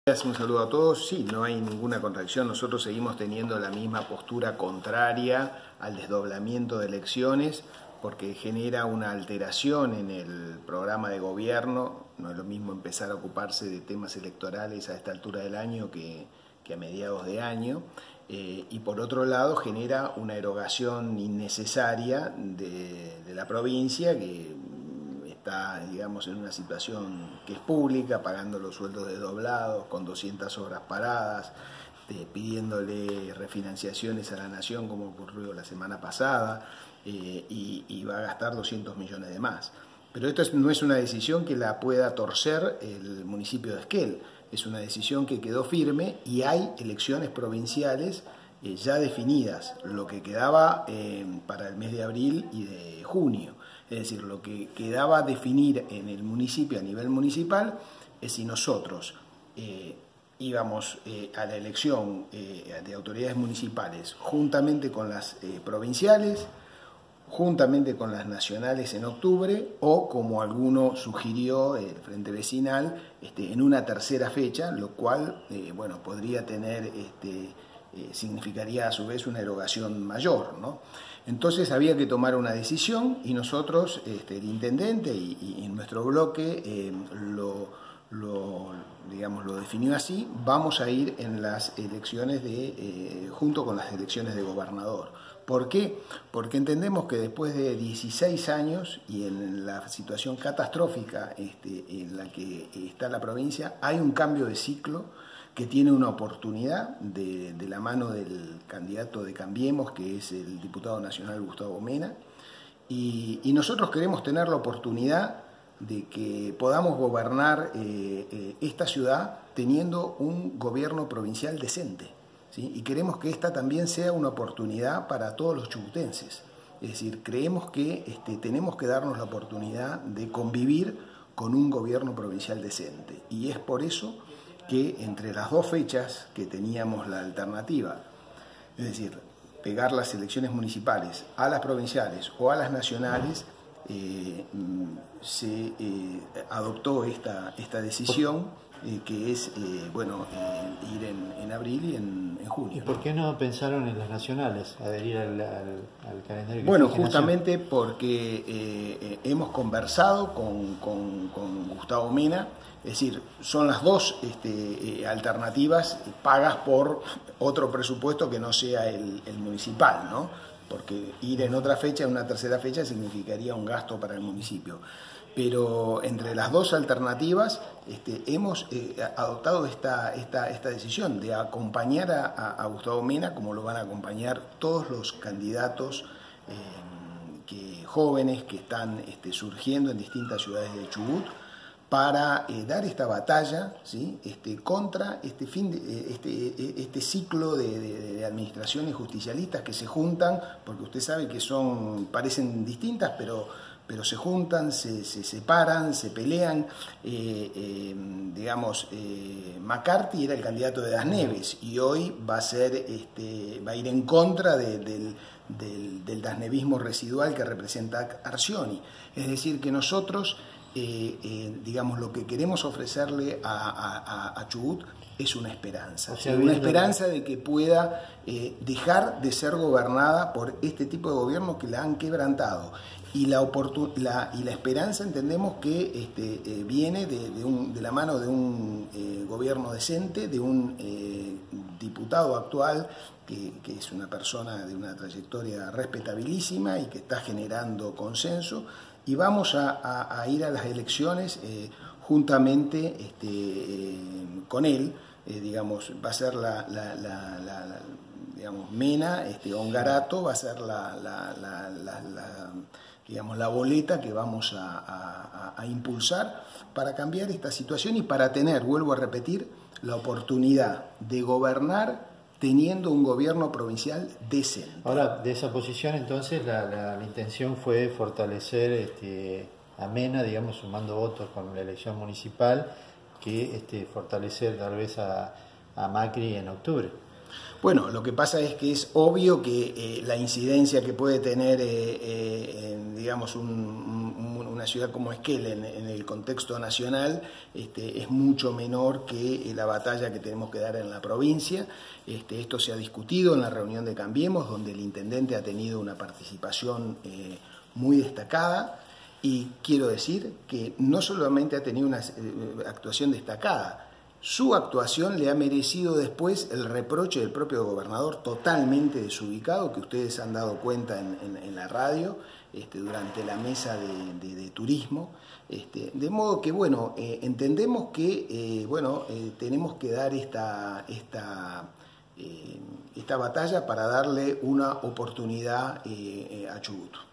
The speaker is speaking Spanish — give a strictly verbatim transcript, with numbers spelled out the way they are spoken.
Un saludo a todos. Sí, no hay ninguna contradicción. Nosotros seguimos teniendo la misma postura contraria al desdoblamiento de elecciones porque genera una alteración en el programa de gobierno. No es lo mismo empezar a ocuparse de temas electorales a esta altura del año que, que a mediados de año. Eh, y por otro lado genera una erogación innecesaria de, de la provincia que está, digamos, en una situación que es pública, pagando los sueldos desdoblados, con doscientas horas paradas, eh, pidiéndole refinanciaciones a la Nación, como ocurrió la semana pasada, eh, y, y va a gastar doscientos millones de más. Pero esto es, no es una decisión que la pueda torcer el municipio de Esquel, es una decisión que quedó firme y hay elecciones provinciales eh, ya definidas, lo que quedaba eh, para el mes de abril y de junio. Es decir, lo que quedaba definir en el municipio a nivel municipal es si nosotros eh, íbamos eh, a la elección eh, de autoridades municipales juntamente con las eh, provinciales, juntamente con las nacionales en octubre, o como alguno sugirió el Frente Vecinal, este, en una tercera fecha, lo cual eh, bueno, podría tener, este, eh, significaría a su vez una erogación mayor, ¿no? Entonces había que tomar una decisión y nosotros, este, el intendente y, y nuestro bloque eh, lo, lo, digamos, lo definió así: vamos a ir en las elecciones de, eh, junto con las elecciones de gobernador. ¿Por qué? Porque entendemos que después de dieciséis años y en la situación catastrófica este, en la que está la provincia, hay un cambio de ciclo que tiene una oportunidad de, de la mano del candidato de Cambiemos, que es el diputado nacional Gustavo Mena, y, y nosotros queremos tener la oportunidad de que podamos gobernar eh, eh, esta ciudad teniendo un gobierno provincial decente, ¿sí? Y queremos que esta también sea una oportunidad para todos los chubutenses. Es decir, creemos que este, tenemos que darnos la oportunidad de convivir con un gobierno provincial decente, y es por eso que entre las dos fechas que teníamos la alternativa, es decir, pegar las elecciones municipales a las provinciales o a las nacionales, eh, se eh, adoptó esta, esta decisión, eh, que es eh, bueno, eh, ir en, en abril y en, en junio. ¿Y por qué no pensaron en las nacionales, adherir al, al, al calendario? Bueno, justamente porque eh, eh, hemos conversado con, con, con Gustavo Mena. Es decir, son las dos este, eh, alternativas pagas por otro presupuesto que no sea el, el municipal, ¿no? Porque ir en otra fecha, en una tercera fecha, significaría un gasto para el municipio. Pero entre las dos alternativas este, hemos eh, adoptado esta, esta, esta decisión de acompañar a, a, a Gustavo Mena, como lo van a acompañar todos los candidatos eh, que, jóvenes que están este, surgiendo en distintas ciudades de Chubut, para eh, dar esta batalla, ¿sí? este, contra este, fin de, este, este ciclo de, de, de administraciones justicialistas que se juntan, porque usted sabe que son, parecen distintas, pero, pero se juntan, se, se separan, se pelean. Eh, eh, digamos, eh, McCarthy era el candidato de Das Neves y hoy va a, ser, este, va a ir en contra de, del, del, del dasnevismo residual que representa Arcioni. Es decir, que nosotros... Eh, eh, digamos, lo que queremos ofrecerle a, a, a Chubut es una esperanza, o sea, una esperanza de que pueda eh, dejar de ser gobernada por este tipo de gobierno que la han quebrantado. Y la, la, y la esperanza entendemos que este, eh, viene de, de, un, de la mano de un eh, gobierno decente, de un eh, diputado actual que, que es una persona de una trayectoria respetabilísima y que está generando consenso. Y vamos a, a, a ir a las elecciones eh, juntamente este, eh, con él, eh, digamos, va a ser la, la, la, la, la digamos, Mena, este, Ongarato, va a ser la, la, la, la, la, digamos, la boleta que vamos a, a, a impulsar para cambiar esta situación y para tener, vuelvo a repetir, la oportunidad de gobernar teniendo un gobierno provincial decente. Ahora, de esa posición, entonces, la, la, la intención fue fortalecer este, a Mena, digamos, sumando votos con la elección municipal, que este, fortalecer tal vez a, a Macri en octubre. Bueno, lo que pasa es que es obvio que eh, la incidencia que puede tener, eh, eh, en, digamos, un, un, una una ciudad como Esquel en, en el contexto nacional este, es mucho menor que la batalla que tenemos que dar en la provincia. Este, esto se ha discutido en la reunión de Cambiemos, donde el intendente ha tenido una participación eh, muy destacada, y quiero decir que no solamente ha tenido una eh, actuación destacada, su actuación le ha merecido después el reproche del propio gobernador, totalmente desubicado, que ustedes han dado cuenta en, en, en la radio este, durante la mesa de, de, de turismo. Este, de modo que, bueno, eh, entendemos que eh, bueno, eh, tenemos que dar esta, esta, eh, esta batalla para darle una oportunidad eh, a Chubut.